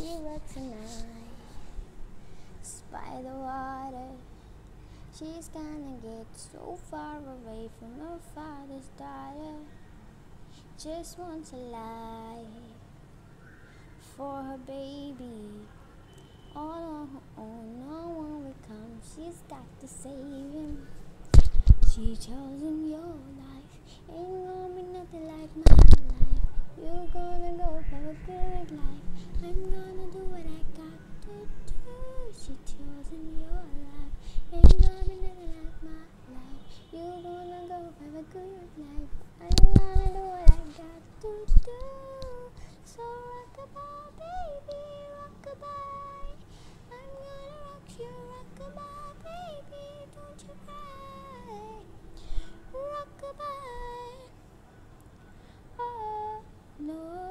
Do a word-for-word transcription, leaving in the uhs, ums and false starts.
works at night by the water. She's gonna get so far away from her father's daughter. Just wants a life for her baby. All on her own, no one will come. She's got to save him. She chosen your life. Ain't gonna be nothing like my life. You're gonna go for a good life. I'm gonna do what I got to do. She chosen your life. Ain't gonna be nothing like my life. You're gonna go for a good life. I'm gonna do what I got to do. So rockabye, baby, rockabye. I'm gonna rock you, rockabye, baby, don't you cry. Rockabye, oh no.